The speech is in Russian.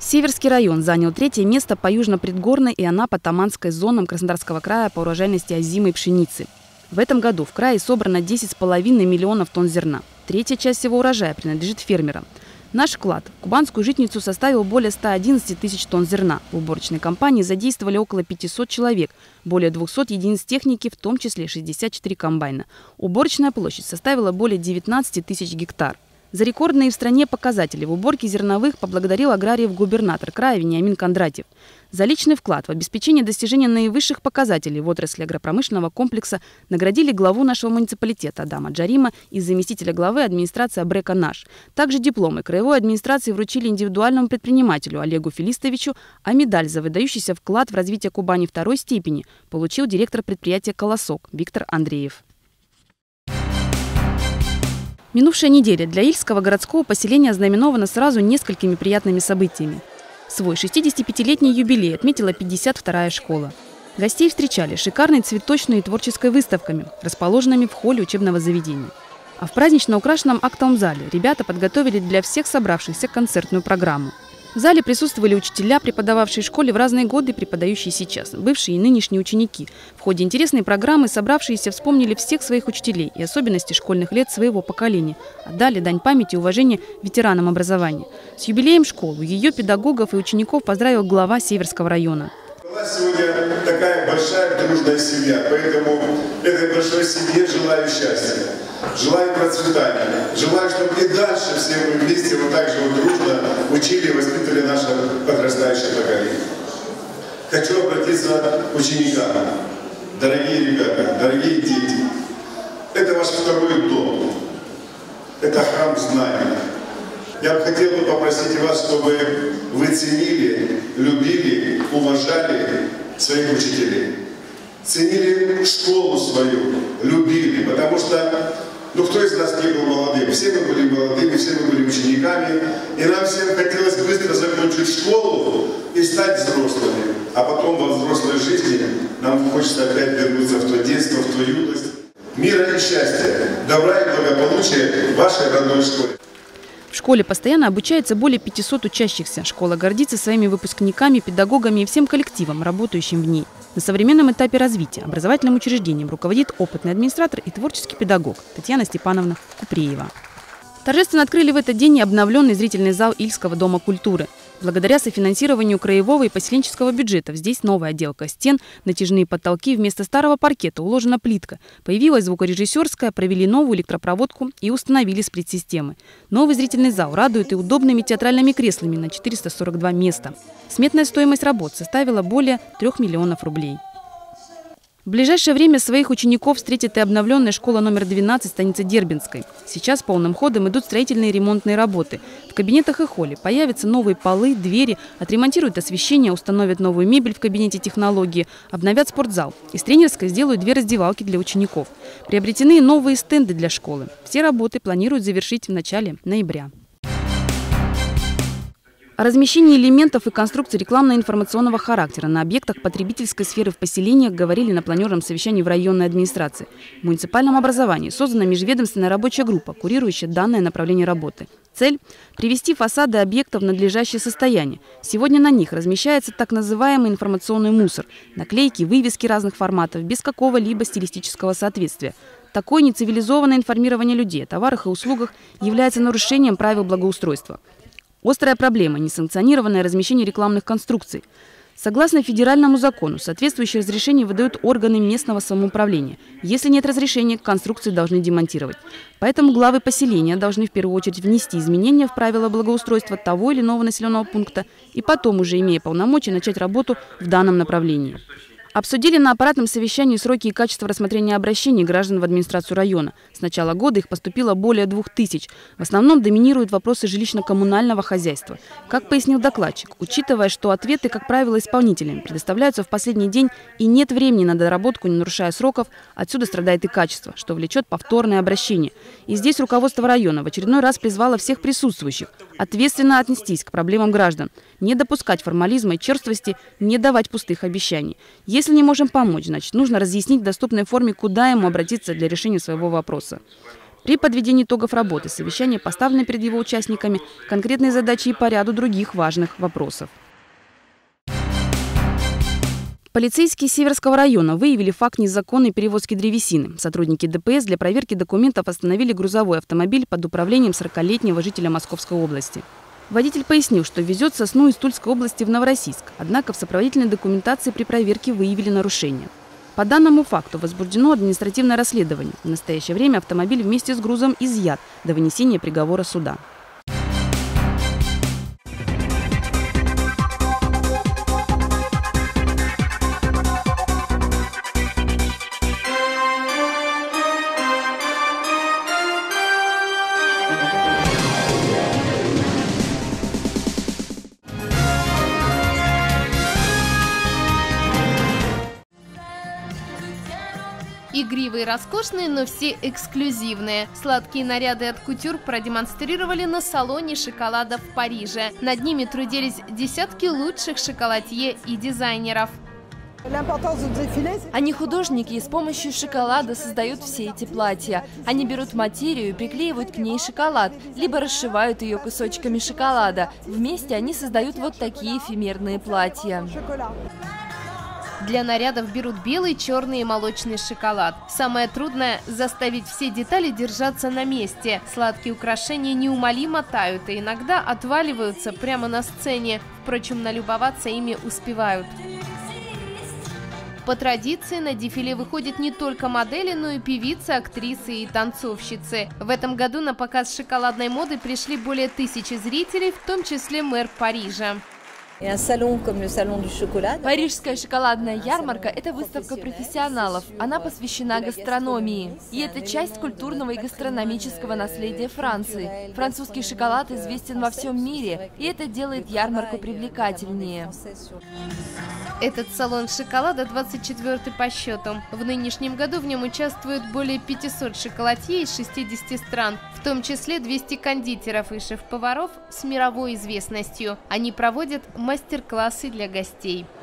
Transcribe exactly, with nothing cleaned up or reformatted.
Северский район занял третье место по Южно-Предгорной и Анапо-Таманской зонам Краснодарского края по урожайности озимой пшеницы. В этом году в крае собрано десять с половиной миллионов тонн зерна. Третья часть всего урожая принадлежит фермерам. Наш вклад в кубанскую житницу составил более ста одиннадцати тысяч тонн зерна. В уборочной кампании задействовали около пятисот человек, более двухсот единиц техники, в том числе шестьдесят четыре комбайна. Уборочная площадь составила более девятнадцати тысяч гектар. За рекордные в стране показатели в уборке зерновых поблагодарил аграриев губернатор края Вениамин Кондратьев. За личный вклад в обеспечение достижения наивысших показателей в отрасли агропромышленного комплекса наградили главу нашего муниципалитета Адама Джарима и заместителя главы администрации Абрека Наш. Также дипломы краевой администрации вручили индивидуальному предпринимателю Олегу Филистовичу, а медаль за выдающийся вклад в развитие Кубани второй степени получил директор предприятия «Колосок» Виктор Андреев. Минувшая неделя для Ильского городского поселения ознаменована сразу несколькими приятными событиями. Свой шестидесятипятилетний юбилей отметила пятьдесят вторая школа. Гостей встречали шикарной цветочной и творческой выставками, расположенными в холле учебного заведения. А в празднично украшенном актовом зале ребята подготовили для всех собравшихся концертную программу. В зале присутствовали учителя, преподававшие в школе в разные годы и преподающие сейчас, бывшие и нынешние ученики. В ходе интересной программы собравшиеся вспомнили всех своих учителей и особенности школьных лет своего поколения, отдали дань памяти и уважения ветеранам образования. С юбилеем школу, ее педагогов и учеников поздравил глава Северского района. У нас сегодня такая большая дружная семья, поэтому этой большой семье желаю счастья. Желаю процветания. Желаю, чтобы и дальше все мы вместе вот так же вот дружно учили и воспитывали наше подрастающее поколение. Хочу обратиться к ученикам. Дорогие ребята, дорогие дети, это ваш второй дом. Это храм знаний. Я бы хотел бы попросить вас, чтобы вы ценили, любили, уважали своих учителей. Ценили школу свою, любили, потому что, ну кто из нас не был молодым? Все мы были молодыми, все мы были учениками, и нам всем хотелось быстро закончить школу и стать взрослыми. А потом во взрослой жизни нам хочется опять вернуться в то детство, в ту юность. Мира и счастья, добра и благополучия в вашей родной школе. В школе постоянно обучается более пятисот учащихся. Школа гордится своими выпускниками, педагогами и всем коллективом, работающим в ней. На современном этапе развития образовательным учреждением руководит опытный администратор и творческий педагог Татьяна Степановна Купреева. Торжественно открыли в этот день и обновленный зрительный зал Ильского дома культуры. Благодаря софинансированию краевого и поселенческого бюджетов здесь новая отделка стен, натяжные потолки, вместо старого паркета уложена плитка. Появилась звукорежиссерская, провели новую электропроводку и установили сплит-системы. Новый зрительный зал радует и удобными театральными креслами на четыреста сорок два места. Сметная стоимость работ составила более трех миллионов рублей. В ближайшее время своих учеников встретит и обновленная школа номер двенадцать станицы Дербентской. Сейчас полным ходом идут строительные и ремонтные работы. В кабинетах и холле появятся новые полы, двери, отремонтируют освещение, установят новую мебель в кабинете технологии, обновят спортзал. Из тренерской сделают две раздевалки для учеников. Приобретены новые стенды для школы. Все работы планируют завершить в начале ноября. О размещении элементов и конструкций рекламно-информационного характера на объектах потребительской сферы в поселениях говорили на планерном совещании в районной администрации. В муниципальном образовании создана межведомственная рабочая группа, курирующая данное направление работы. Цель – привести фасады объектов в надлежащее состояние. Сегодня на них размещается так называемый информационный мусор – наклейки, вывески разных форматов, без какого-либо стилистического соответствия. Такое нецивилизованное информирование людей о товарах и услугах является нарушением правил благоустройства. Острая проблема – несанкционированное размещение рекламных конструкций. Согласно федеральному закону, соответствующие разрешения выдают органы местного самоуправления. Если нет разрешения, конструкции должны демонтировать. Поэтому главы поселения должны в первую очередь внести изменения в правила благоустройства того или иного населенного пункта и потом, уже имея полномочия, начать работу в данном направлении. Обсудили на аппаратном совещании сроки и качество рассмотрения обращений граждан в администрацию района. С начала года их поступило более двух тысяч. В основном доминируют вопросы жилищно-коммунального хозяйства. Как пояснил докладчик, учитывая, что ответы, как правило, исполнителям предоставляются в последний день и нет времени на доработку, не нарушая сроков, отсюда страдает и качество, что влечет повторное обращение. И здесь руководство района в очередной раз призвало всех присутствующих ответственно отнестись к проблемам граждан, не допускать формализма и черствости, не давать пустых обещаний. Если не можем помочь, значит, нужно разъяснить в доступной форме, куда ему обратиться для решения своего вопроса. При подведении итогов работы совещания поставлены перед его участниками конкретные задачи и по ряду других важных вопросов. Полицейские Северского района выявили факт незаконной перевозки древесины. Сотрудники ДПС для проверки документов остановили грузовой автомобиль под управлением сорокалетнего жителя Московской области. Водитель пояснил, что везет сосну из Тульской области в Новороссийск, однако в сопроводительной документации при проверке выявили нарушения. По данному факту возбуждено административное расследование. В настоящее время автомобиль вместе с грузом изъят до вынесения приговора суда. Игривые, роскошные, но все эксклюзивные. Сладкие наряды от кутюр продемонстрировали на салоне шоколада в Париже. Над ними трудились десятки лучших шоколадье и дизайнеров. Они художники и с помощью шоколада создают все эти платья. Они берут материю и приклеивают к ней шоколад, либо расшивают ее кусочками шоколада. Вместе они создают вот такие эфемерные платья. Для нарядов берут белый, черный и молочный шоколад. Самое трудное – заставить все детали держаться на месте. Сладкие украшения неумолимо тают и иногда отваливаются прямо на сцене. Впрочем, налюбоваться ими успевают. По традиции на дефиле выходят не только модели, но и певицы, актрисы и танцовщицы. В этом году на показ шоколадной моды пришли более тысячи зрителей, в том числе мэр Парижа. Парижская шоколадная ярмарка – это выставка профессионалов. Она посвящена гастрономии. И это часть культурного и гастрономического наследия Франции. Французский шоколад известен во всем мире, и это делает ярмарку привлекательнее. Этот салон шоколада двадцать четвёртый по счету. В нынешнем году в нем участвуют более пятисот шоколадье из шестидесяти стран, в том числе двести кондитеров и шеф-поваров с мировой известностью. Они проводят мастер-классы для гостей.